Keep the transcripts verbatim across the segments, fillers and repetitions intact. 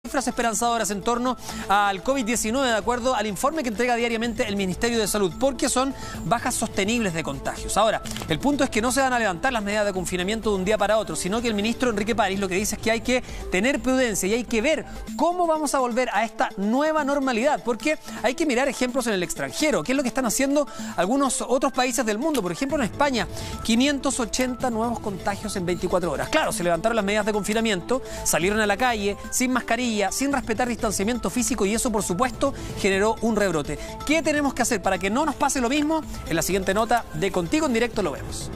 Cifras esperanzadoras en torno al COVID diecinueve, de acuerdo al informe que entrega diariamente el Ministerio de Salud, porque son bajas sostenibles de contagios. Ahora, el punto es que no se van a levantar las medidas de confinamiento de un día para otro, sino que el ministro Enrique París lo que dice es que hay que tener prudencia y hay que ver cómo vamos a volver a esta nueva normalidad, porque hay que mirar ejemplos en el extranjero, qué es lo que están haciendo algunos otros países del mundo. Por ejemplo, en España, quinientos ochenta nuevos contagios en veinticuatro horas. Claro, se levantaron las medidas de confinamiento, salieron a la calle sin mascarilla, sin respetar distanciamiento físico, y eso, por supuesto, generó un rebrote. ¿Qué tenemos que hacer para que no nos pase lo mismo? En la siguiente nota de Contigo en Directo lo vemos.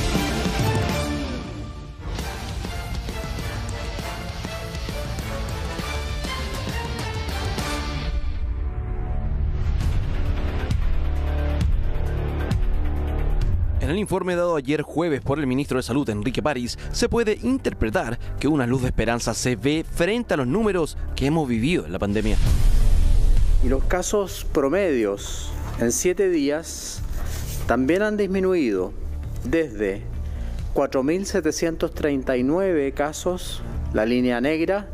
En el informe dado ayer jueves por el ministro de Salud, Enrique París, se puede interpretar que una luz de esperanza se ve frente a los números que hemos vivido en la pandemia. Y los casos promedios en siete días también han disminuido desde cuatro mil setecientos treinta y nueve casos, la línea negra,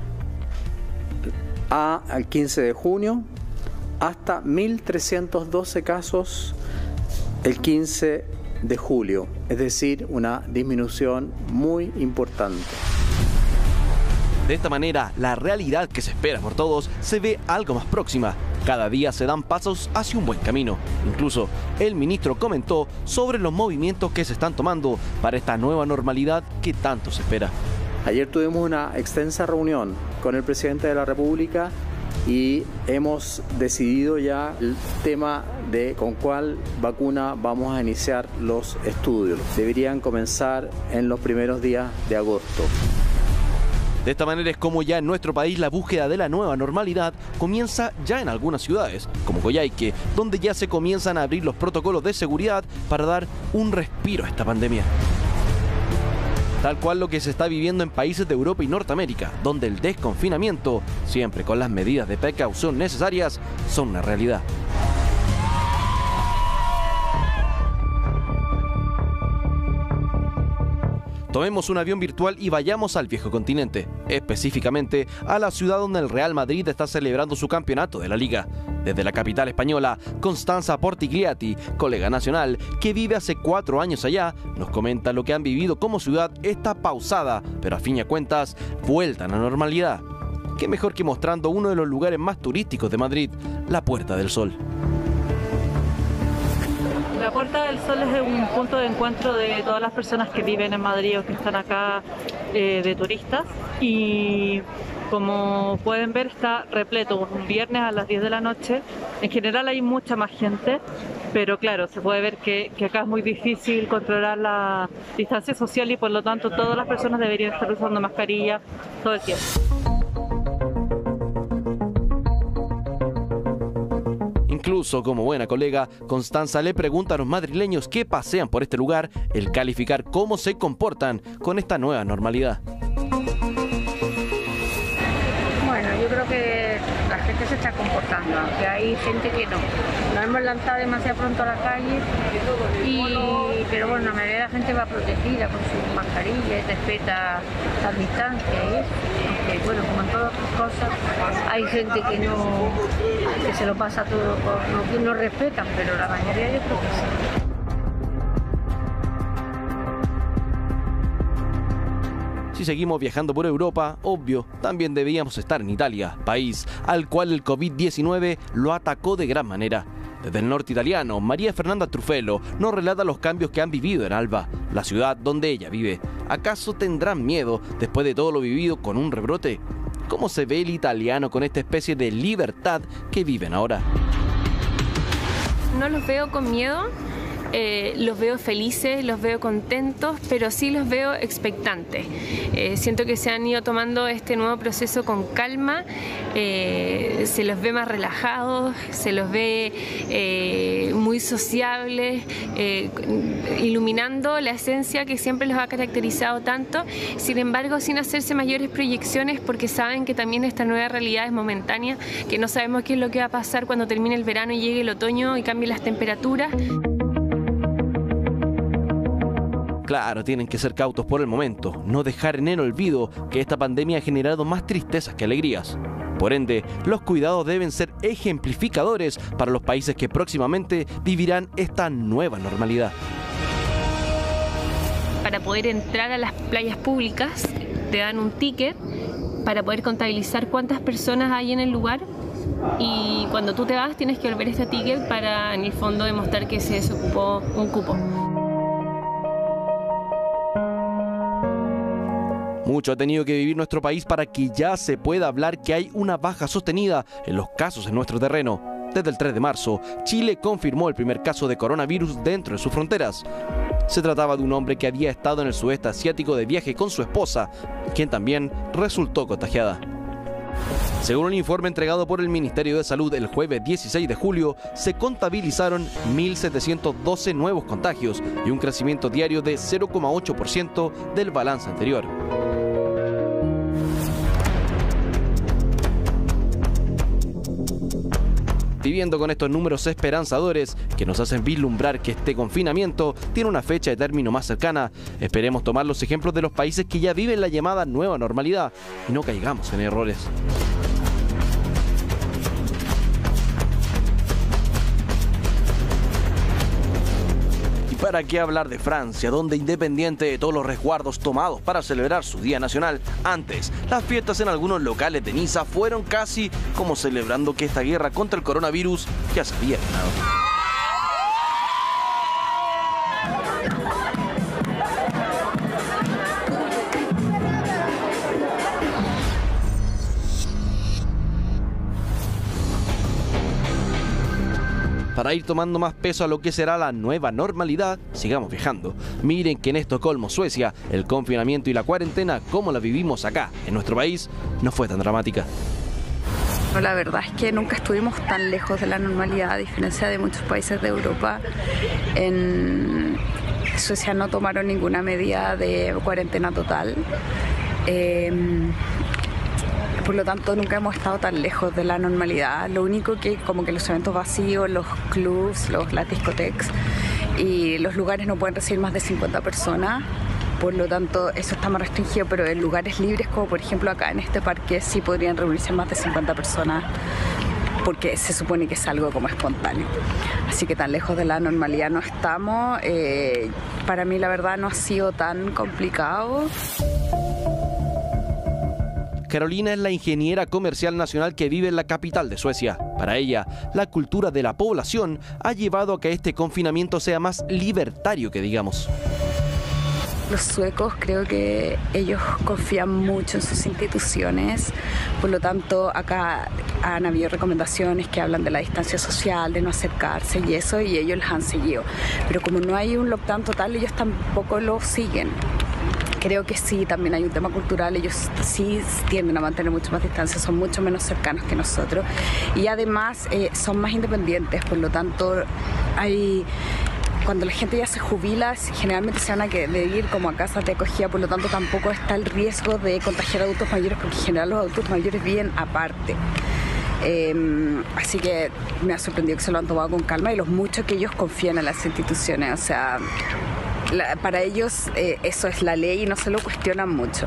a, al quince de junio, hasta mil trescientos doce casos el quince de julio, es decir, una disminución muy importante. De esta manera, la realidad que se espera por todos se ve algo más próxima. Cada día se dan pasos hacia un buen camino. Incluso, el ministro comentó sobre los movimientos que se están tomando para esta nueva normalidad que tanto se espera. Ayer tuvimos una extensa reunión con el presidente de la República y hemos decidido ya el tema de con cuál vacuna vamos a iniciar los estudios. Deberían comenzar en los primeros días de agosto. De esta manera es como ya en nuestro país la búsqueda de la nueva normalidad comienza ya en algunas ciudades, como Coyhaique, donde ya se comienzan a abrir los protocolos de seguridad para dar un respiro a esta pandemia. Tal cual lo que se está viviendo en países de Europa y Norteamérica, donde el desconfinamiento, siempre con las medidas de precaución necesarias, son una realidad. Tomemos un avión virtual y vayamos al viejo continente, específicamente a la ciudad donde el Real Madrid está celebrando su campeonato de la Liga. Desde la capital española, Constanza Portigliati, colega nacional que vive hace cuatro años allá, nos comenta lo que han vivido como ciudad esta pausada, pero a fin de cuentas, vuelta a la normalidad. Qué mejor que mostrando uno de los lugares más turísticos de Madrid, la Puerta del Sol. La Puerta del Sol es un punto de encuentro de todas las personas que viven en Madrid o que están acá eh, de turistas, y como pueden ver está repleto. Un viernes a las diez de la noche, en general hay mucha más gente, pero claro, se puede ver que, que acá es muy difícil controlar la distancia social y por lo tanto todas las personas deberían estar usando mascarilla todo el tiempo. Incluso, como buena colega, Constanza le pregunta a los madrileños que pasean por este lugar el calificar cómo se comportan con esta nueva normalidad. Bueno, yo creo que la gente se está comportando, aunque hay gente que no. Nos hemos lanzado demasiado pronto a la calle, y, pero bueno, la mayoría de la gente va protegida con su mascarilla y respeta las distancias y eso. Aunque, bueno, como en todas las cosas, hay gente que no, que se lo pasa todo, por, no, no respetan, pero la mayoría yo creo que sí. Si seguimos viajando por Europa, obvio, también debíamos estar en Italia, país al cual el COVID diecinueve lo atacó de gran manera. Desde el norte italiano, María Fernanda Truffello nos relata los cambios que han vivido en Alba, la ciudad donde ella vive. ¿Acaso tendrán miedo después de todo lo vivido con un rebrote? ¿Cómo se ve el italiano con esta especie de libertad que viven ahora? No los veo con miedo. Eh, los veo felices, los veo contentos, pero sí los veo expectantes. Eh, siento que se han ido tomando este nuevo proceso con calma, eh, se los ve más relajados, se los ve eh, muy sociables, eh, iluminando la esencia que siempre los ha caracterizado tanto, sin embargo sin hacerse mayores proyecciones, porque saben que también esta nueva realidad es momentánea, que no sabemos qué es lo que va a pasar cuando termine el verano y llegue el otoño y cambien las temperaturas. Claro, tienen que ser cautos por el momento, no dejar en el olvido que esta pandemia ha generado más tristezas que alegrías. Por ende, los cuidados deben ser ejemplificadores para los países que próximamente vivirán esta nueva normalidad. Para poder entrar a las playas públicas te dan un ticket para poder contabilizar cuántas personas hay en el lugar, y cuando tú te vas tienes que volver este ticket para en el fondo demostrar que se desocupó un cupo. Mucho ha tenido que vivir nuestro país para que ya se pueda hablar que hay una baja sostenida en los casos en nuestro terreno. Desde el tres de marzo, Chile confirmó el primer caso de coronavirus dentro de sus fronteras. Se trataba de un hombre que había estado en el sudeste asiático de viaje con su esposa, quien también resultó contagiada. Según un informe entregado por el Ministerio de Salud el jueves dieciséis de julio, se contabilizaron mil setecientos doce nuevos contagios y un crecimiento diario de cero coma ocho por ciento del balance anterior. Viviendo con estos números esperanzadores que nos hacen vislumbrar que este confinamiento tiene una fecha de término más cercana, esperemos tomar los ejemplos de los países que ya viven la llamada nueva normalidad y no caigamos en errores. ¿Para qué hablar de Francia, donde independiente de todos los resguardos tomados para celebrar su Día Nacional, antes las fiestas en algunos locales de Niza fueron casi como celebrando que esta guerra contra el coronavirus ya se había ganado? Para ir tomando más peso a lo que será la nueva normalidad, sigamos viajando. Miren que en Estocolmo, Suecia, el confinamiento y la cuarentena, como la vivimos acá, en nuestro país, no fue tan dramática. La verdad es que nunca estuvimos tan lejos de la normalidad, a diferencia de muchos países de Europa. En Suecia no tomaron ninguna medida de cuarentena total. Eh, Por lo tanto, nunca hemos estado tan lejos de la normalidad. Lo único que como que los eventos vacíos, los clubs, los, las discotecas y los lugares no pueden recibir más de cincuenta personas. Por lo tanto, eso está más restringido, pero en lugares libres, como por ejemplo acá en este parque, sí podrían reunirse más de cincuenta personas, porque se supone que es algo como espontáneo. Así que tan lejos de la normalidad no estamos. Eh, para mí, la verdad, no ha sido tan complicado. Carolina es la ingeniera comercial nacional que vive en la capital de Suecia. Para ella, la cultura de la población ha llevado a que este confinamiento sea más libertario que digamos. Los suecos, creo que ellos confían mucho en sus instituciones, por lo tanto acá han habido recomendaciones que hablan de la distancia social, de no acercarse y eso, y ellos las han seguido. Pero como no hay un lockdown total, ellos tampoco lo siguen. Creo que sí, también hay un tema cultural, ellos sí tienden a mantener mucho más distancia, son mucho menos cercanos que nosotros y además eh, son más independientes, por lo tanto hay... Cuando la gente ya se jubila, generalmente se van a ir como a casas de acogida, por lo tanto tampoco está el riesgo de contagiar a adultos mayores, porque en general los adultos mayores viven aparte. Eh, así que me ha sorprendido que se lo han tomado con calma y los muchos que ellos confían en las instituciones, o sea... La, para ellos eh, eso es la ley y no se lo cuestionan mucho.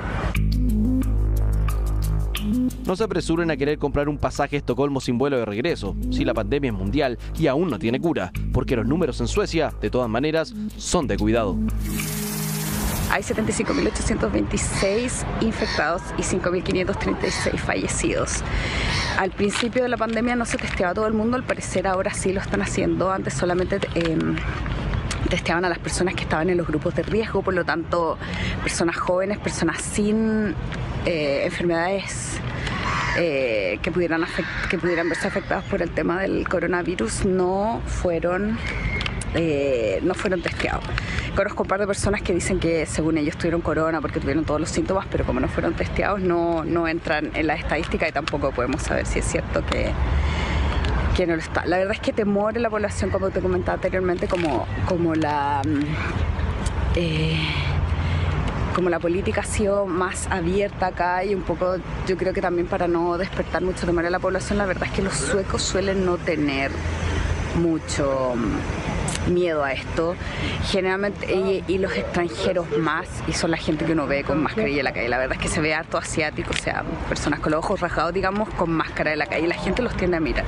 No se apresuren a querer comprar un pasaje a Estocolmo sin vuelo de regreso, si la pandemia es mundial y aún no tiene cura, porque los números en Suecia, de todas maneras, son de cuidado. Hay setenta y cinco mil ochocientos veintiséis infectados y cinco mil quinientos treinta y seis fallecidos. Al principio de la pandemia no se testeaba a todo el mundo, al parecer ahora sí lo están haciendo. Antes solamente... Eh, testeaban a las personas que estaban en los grupos de riesgo, por lo tanto, personas jóvenes, personas sin eh, enfermedades eh, que, pudieran afect- que pudieran verse afectadas por el tema del coronavirus no fueron, eh, no fueron testeados. Conozco un par de personas que dicen que según ellos tuvieron corona porque tuvieron todos los síntomas, pero como no fueron testeados no, no entran en la estadística y tampoco podemos saber si es cierto que que no lo está. La verdad es que temor en la población, como te comentaba anteriormente, como, como la eh, como la política ha sido más abierta acá y un poco, yo creo que también para no despertar mucho temor en la población, la verdad es que los suecos suelen no tener mucho miedo a esto, generalmente, y, y los extranjeros más, y son la gente que uno ve con mascarilla en la calle. La verdad es que se ve harto asiático, o sea, personas con los ojos rajados, digamos, con máscara en la calle, y la gente los tiende a mirar.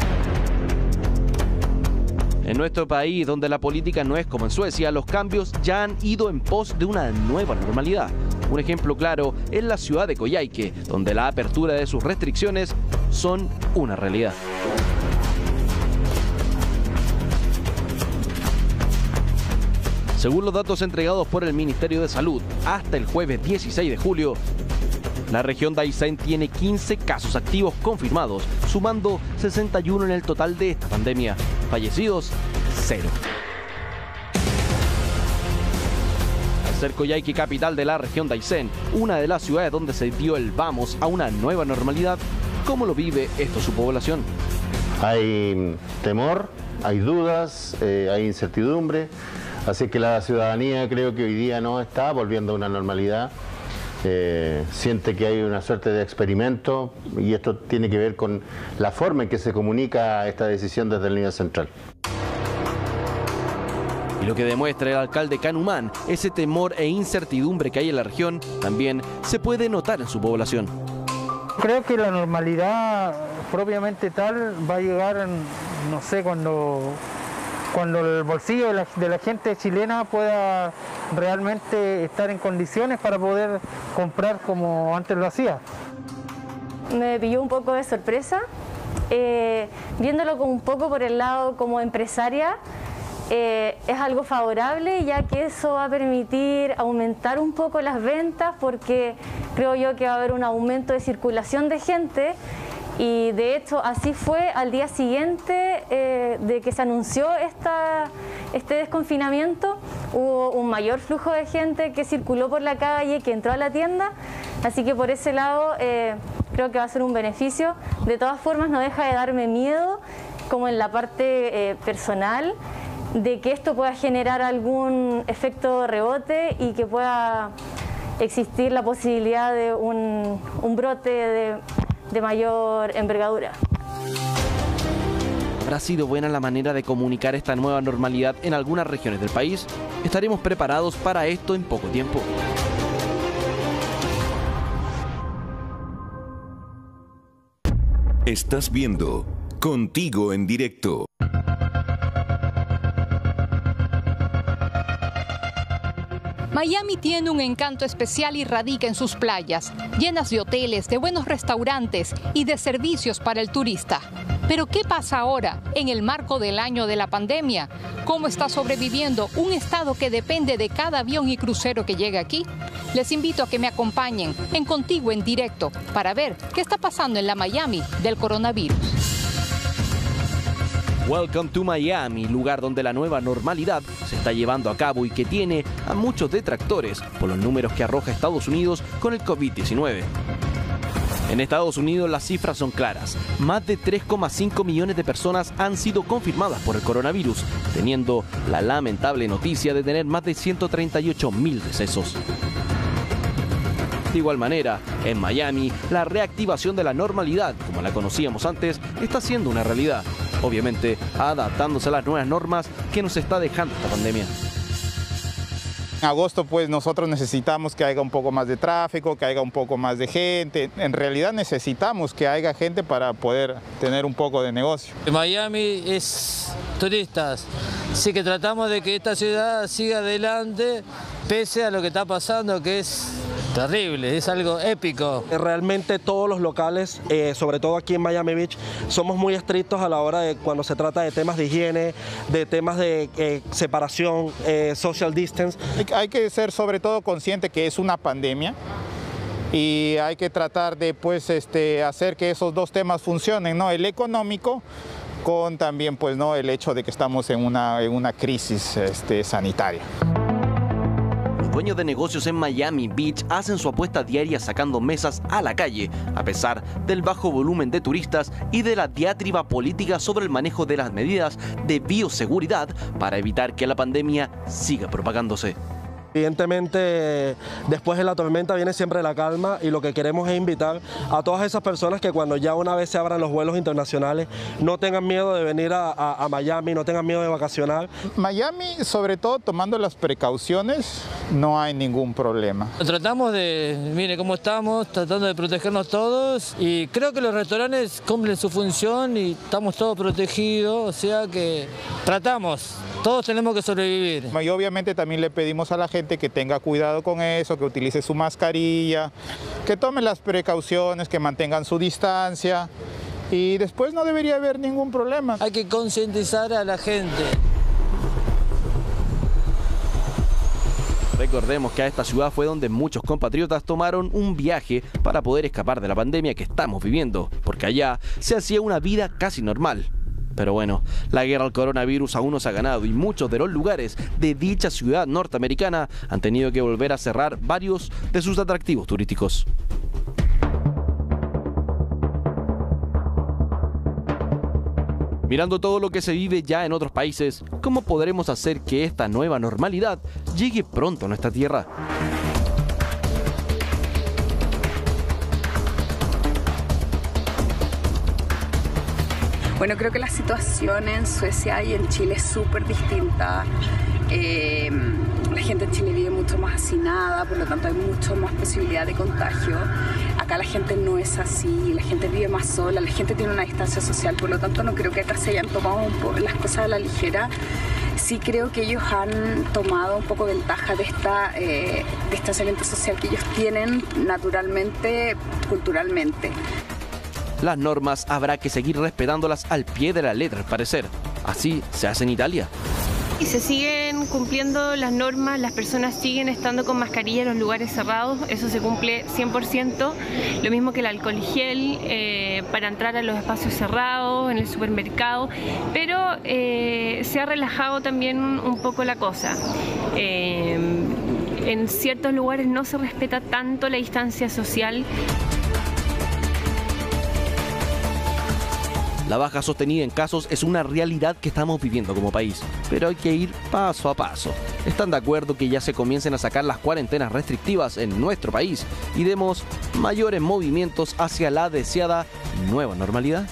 En nuestro país, donde la política no es como en Suecia, los cambios ya han ido en pos de una nueva normalidad. Un ejemplo claro es la ciudad de Coyhaique, donde la apertura de sus restricciones son una realidad. Según los datos entregados por el Ministerio de Salud, hasta el jueves dieciséis de julio, la región de Aysén tiene quince casos activos confirmados, sumando sesenta y uno en el total de esta pandemia. Fallecidos, cero. Al ser Coyhaique capital de la región de Aysén, una de las ciudades donde se dio el vamos a una nueva normalidad, ¿cómo lo vive esto su población? Hay temor, hay dudas, eh, hay incertidumbre, así que la ciudadanía creo que hoy día no está volviendo a una normalidad. Eh, siente que hay una suerte de experimento y esto tiene que ver con la forma en que se comunica esta decisión desde el nivel central. Y lo que demuestra el alcalde Canumán, ese temor e incertidumbre que hay en la región, también se puede notar en su población. Creo que la normalidad propiamente tal va a llegar, en, no sé, cuando... cuando el bolsillo de la, de la gente chilena pueda realmente estar en condiciones para poder comprar como antes lo hacía. Me pilló un poco de sorpresa, eh, viéndolo como un poco por el lado como empresaria, eh, es algo favorable, ya que eso va a permitir aumentar un poco las ventas, porque creo yo que va a haber un aumento de circulación de gente. Y de hecho así fue al día siguiente eh, de que se anunció esta, este desconfinamiento. Hubo un mayor flujo de gente que circuló por la calle, que entró a la tienda, así que por ese lado eh, creo que va a ser un beneficio. De todas formas no deja de darme miedo, como en la parte eh, personal, de que esto pueda generar algún efecto rebote y que pueda existir la posibilidad de un, un brote de... de mayor envergadura. ¿Habrá sido buena la manera de comunicar esta nueva normalidad en algunas regiones del país? Estaremos preparados para esto en poco tiempo. Estás viendo Contigo en Directo. Miami tiene un encanto especial y radica en sus playas, llenas de hoteles, de buenos restaurantes y de servicios para el turista. Pero ¿qué pasa ahora, en el marco del año de la pandemia? ¿Cómo está sobreviviendo un estado que depende de cada avión y crucero que llega aquí? Les invito a que me acompañen en Contigo en Directo para ver qué está pasando en la Miami del coronavirus. Welcome to Miami, lugar donde la nueva normalidad se está llevando a cabo y que tiene a muchos detractores por los números que arroja Estados Unidos con el COVID diecinueve. En Estados Unidos las cifras son claras. Más de tres coma cinco millones de personas han sido confirmadas por el coronavirus, teniendo la lamentable noticia de tener más de ciento treinta y ocho mil decesos. De igual manera, en Miami, la reactivación de la normalidad, como la conocíamos antes, está siendo una realidad. Obviamente, adaptándose a las nuevas normas que nos está dejando esta pandemia. En agosto, pues nosotros necesitamos que haya un poco más de tráfico, que haya un poco más de gente. En realidad necesitamos que haya gente para poder tener un poco de negocio. Miami es turistas, así que tratamos de que esta ciudad siga adelante pese a lo que está pasando, que es terrible, es algo épico. Realmente todos los locales, eh, sobre todo aquí en Miami Beach, somos muy estrictos a la hora de cuando se trata de temas de higiene, de temas de eh, separación, eh, social distance. Hay que ser sobre todo consciente que es una pandemia y hay que tratar de pues, este, hacer que esos dos temas funcionen, ¿no? El económico con también pues, ¿no? el hecho de que estamos en una, en una crisis este, sanitaria. Dueños de negocios en Miami Beach hacen su apuesta diaria sacando mesas a la calle, a pesar del bajo volumen de turistas y de la diatriba política sobre el manejo de las medidas de bioseguridad para evitar que la pandemia siga propagándose. Evidentemente, después de la tormenta viene siempre la calma y lo que queremos es invitar a todas esas personas que cuando ya una vez se abran los vuelos internacionales no tengan miedo de venir a, a, a Miami, no tengan miedo de vacacionar. Miami, sobre todo tomando las precauciones, no hay ningún problema. Tratamos de, mire cómo estamos, tratando de protegernos todos y creo que los restaurantes cumplen su función y estamos todos protegidos, o sea que tratamos. Todos tenemos que sobrevivir. Y obviamente también le pedimos a la gente que tenga cuidado con eso, que utilice su mascarilla, que tomen las precauciones, que mantengan su distancia y después no debería haber ningún problema. Hay que concientizar a la gente. Recordemos que a esta ciudad fue donde muchos compatriotas tomaron un viaje para poder escapar de la pandemia que estamos viviendo, porque allá se hacía una vida casi normal. Pero bueno, la guerra al coronavirus aún no se ha ganado y muchos de los lugares de dicha ciudad norteamericana han tenido que volver a cerrar varios de sus atractivos turísticos. Mirando todo lo que se vive ya en otros países, ¿cómo podremos hacer que esta nueva normalidad llegue pronto a nuestra tierra? Bueno, creo que la situación en Suecia y en Chile es súper distinta. Eh, la gente en Chile vive mucho más hacinada, por lo tanto hay mucho más posibilidad de contagio. Acá la gente no es así, la gente vive más sola, la gente tiene una distancia social, por lo tanto no creo que acá se hayan tomado un poco las cosas a la ligera. Sí creo que ellos han tomado un poco ventaja de esta eh, distanciamiento social que ellos tienen naturalmente, culturalmente. Las normas habrá que seguir respetándolas al pie de la letra, al parecer. Así se hace en Italia. Y se siguen cumpliendo las normas, las personas siguen estando con mascarilla en los lugares cerrados, eso se cumple cien por ciento. Lo mismo que el alcohol y gel eh, para entrar a los espacios cerrados, en el supermercado, pero eh, se ha relajado también un poco la cosa. Eh, en ciertos lugares no se respeta tanto la distancia social. La baja sostenida en casos es una realidad que estamos viviendo como país, pero hay que ir paso a paso. ¿Están de acuerdo que ya se comiencen a sacar las cuarentenas restrictivas en nuestro país y demos mayores movimientos hacia la deseada nueva normalidad?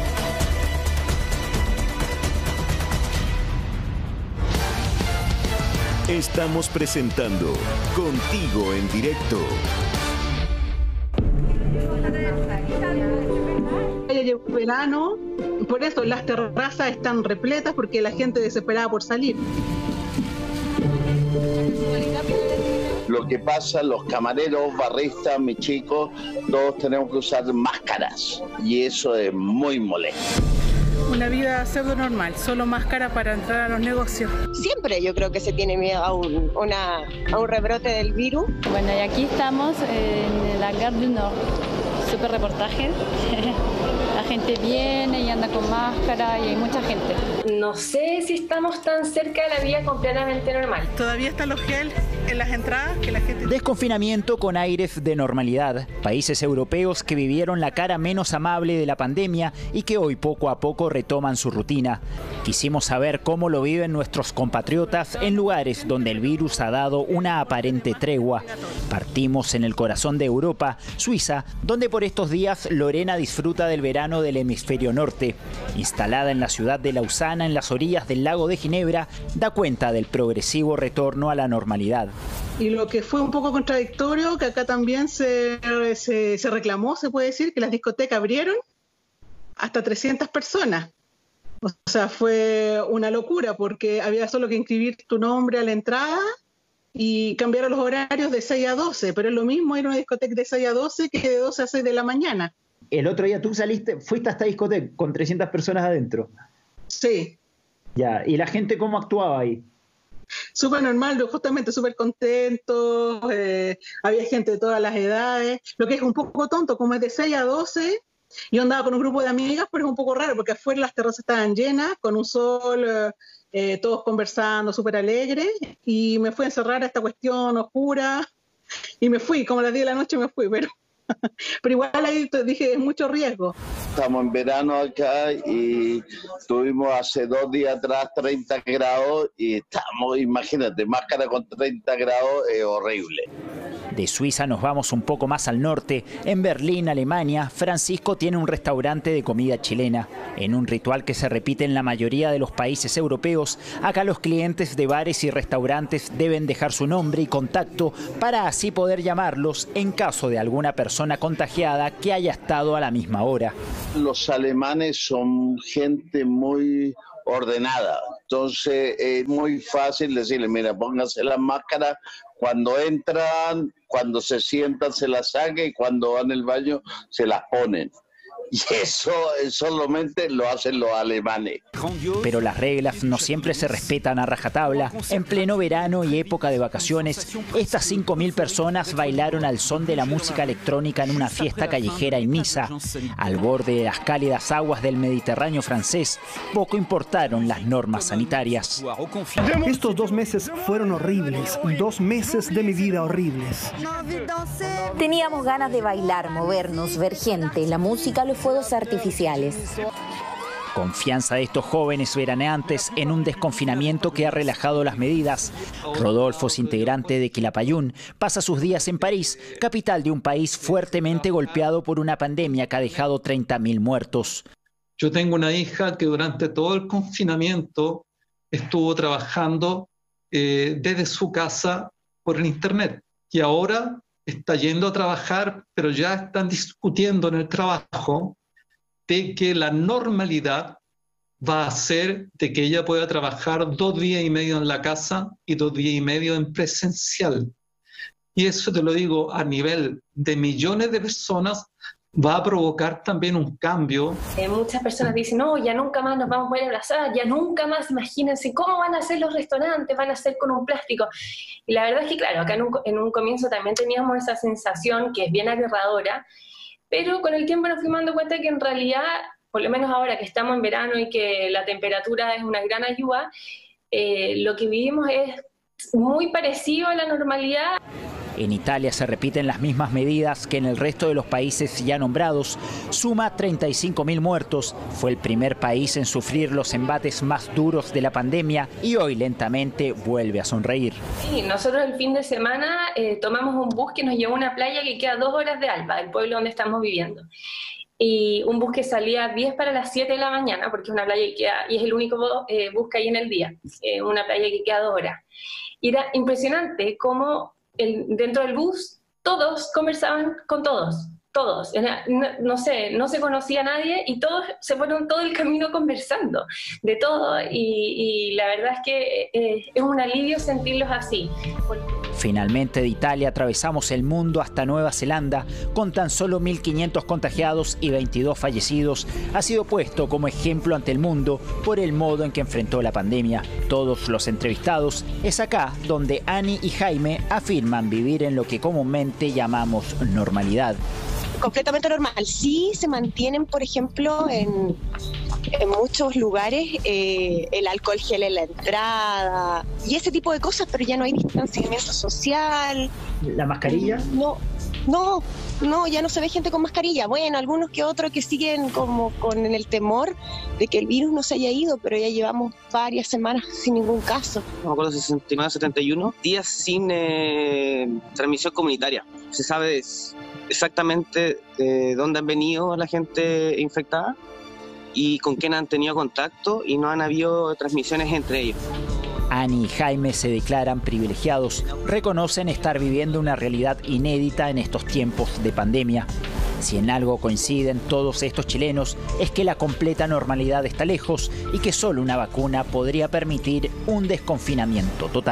Estamos presentando Contigo en Directo. Ya llegó el verano, por eso las terrazas están repletas porque la gente desesperada por salir. Lo que pasa, los camareros, barristas, mis chicos, todos tenemos que usar máscaras y eso es muy molesto. Una vida pseudo normal, solo máscara para entrar a los negocios. Siempre yo creo que se tiene miedo a un, una, a un rebrote del virus. Bueno, y aquí estamos en la Gare du Nord. Super reportaje. La gente viene y anda con máscara y hay mucha gente. No sé si estamos tan cerca de la vida completamente normal. Todavía están los gel en las entradas que la gente... Desconfinamiento con aires de normalidad. Países europeos que vivieron la cara menos amable de la pandemia y que hoy poco a poco retoman su rutina. Quisimos saber cómo lo viven nuestros compatriotas en lugares donde el virus ha dado una aparente tregua. Partimos en el corazón de Europa, Suiza, donde por estos días Lorena disfruta del verano del hemisferio norte. Instalada en la ciudad de Lausana, en las orillas del lago de Ginebra, da cuenta del progresivo retorno a la normalidad. Y lo que fue un poco contradictorio, que acá también se, se, se reclamó, se puede decir, que las discotecas abrieron hasta trescientas personas. O sea, fue una locura porque había solo que inscribir tu nombre a la entrada y cambiaron los horarios de seis a doce, pero es lo mismo ir a una discoteca de seis a doce que de doce a seis de la mañana. El otro día tú saliste, fuiste a esta discoteca con trescientas personas adentro. Sí. Ya, ¿y la gente cómo actuaba ahí? Súper normal, justamente súper contentos, eh, había gente de todas las edades, lo que es un poco tonto, como es de seis a doce, yo andaba con un grupo de amigas, pero es un poco raro, porque afuera las terrazas estaban llenas, con un sol, eh, eh, todos conversando, súper alegres, y me fui a encerrar a esta cuestión oscura, y me fui, como a las diez de la noche me fui, pero, pero igual ahí te dije, es mucho riesgo. Estamos en verano acá y tuvimos hace dos días atrás treinta grados y estamos, imagínate, máscara con treinta grados es horrible. De Suiza nos vamos un poco más al norte. En Berlín, Alemania, Francisco tiene un restaurante de comida chilena. En un ritual que se repite en la mayoría de los países europeos, acá los clientes de bares y restaurantes deben dejar su nombre y contacto para así poder llamarlos en caso de alguna persona contagiada que haya estado a la misma hora. Los alemanes son gente muy ordenada, entonces es muy fácil decirle, mira, pónganse las máscaras, cuando entran, cuando se sientan se las sacan y cuando van al baño se las ponen. Y eso solamente lo hacen los alemanes. Pero las reglas no siempre se respetan a rajatabla. En pleno verano y época de vacaciones, estas cinco mil personas bailaron al son de la música electrónica en una fiesta callejera en Niza. Al borde de las cálidas aguas del Mediterráneo francés, poco importaron las normas sanitarias. Estos dos meses fueron horribles, dos meses de mi vida horribles. Teníamos ganas de bailar, movernos, ver gente. La música, los fuegos artificiales. Confianza de estos jóvenes veraneantes en un desconfinamiento que ha relajado las medidas. Rodolfo es integrante de Quilapayún, pasa sus días en París, capital de un país fuertemente golpeado por una pandemia que ha dejado treinta mil muertos. Yo tengo una hija que durante todo el confinamiento estuvo trabajando eh, desde su casa por el internet y ahora está yendo a trabajar, pero ya están discutiendo en el trabajo de que la normalidad va a ser de que ella pueda trabajar dos días y medio en la casa y dos días y medio en presencial. Y eso te lo digo a nivel de millones de personas, va a provocar también un cambio. Eh, muchas personas dicen, no, ya nunca más nos vamos a poder abrazar, ya nunca más, imagínense cómo van a ser los restaurantes, van a ser con un plástico. Y la verdad es que, claro, acá en un, en un comienzo también teníamos esa sensación que es bien aterradora, pero con el tiempo nos fuimos dando cuenta que en realidad, por lo menos ahora que estamos en verano y que la temperatura es una gran ayuda, eh, lo que vivimos es muy parecido a la normalidad. En Italia se repiten las mismas medidas que en el resto de los países ya nombrados. Suma treinta y cinco mil muertos. Fue el primer país en sufrir los embates más duros de la pandemia y hoy lentamente vuelve a sonreír. Sí, nosotros el fin de semana eh, tomamos un bus que nos llevó a una playa que queda a dos horas de Alba, del pueblo donde estamos viviendo. Y un bus que salía a diez para las siete de la mañana, porque es una playa que queda, y es el único eh, bus que hay en el día, eh, una playa que queda a dos horas. Y era impresionante cómo el, dentro del bus todos conversaban con todos, todos. Era, no, no sé, no se conocía a nadie y todos se fueron todo el camino conversando de todo. Y, y la verdad es que eh, es un alivio sentirlos así. Finalmente de Italia atravesamos el mundo hasta Nueva Zelanda con tan solo mil quinientos contagiados y veintidós fallecidos. Ha sido puesto como ejemplo ante el mundo por el modo en que enfrentó la pandemia. Todos los entrevistados es acá donde Ani y Jaime afirman vivir en lo que comúnmente llamamos normalidad. Completamente normal. Sí se mantienen, por ejemplo, en, en muchos lugares eh, el alcohol gel en la entrada y ese tipo de cosas, pero ya no hay distanciamiento social. ¿La mascarilla? No, no, no, ya no se ve gente con mascarilla. Bueno, algunos que otros que siguen como con el temor de que el virus no se haya ido, pero ya llevamos varias semanas sin ningún caso. No me acuerdo, sesenta y nueve, setenta y uno días sin eh, transmisión comunitaria. Se sabe exactamente de dónde han venido la gente infectada y con quién han tenido contacto y no han habido transmisiones entre ellos. Ani y Jaime se declaran privilegiados, reconocen estar viviendo una realidad inédita en estos tiempos de pandemia. Si en algo coinciden todos estos chilenos es que la completa normalidad está lejos y que solo una vacuna podría permitir un desconfinamiento total.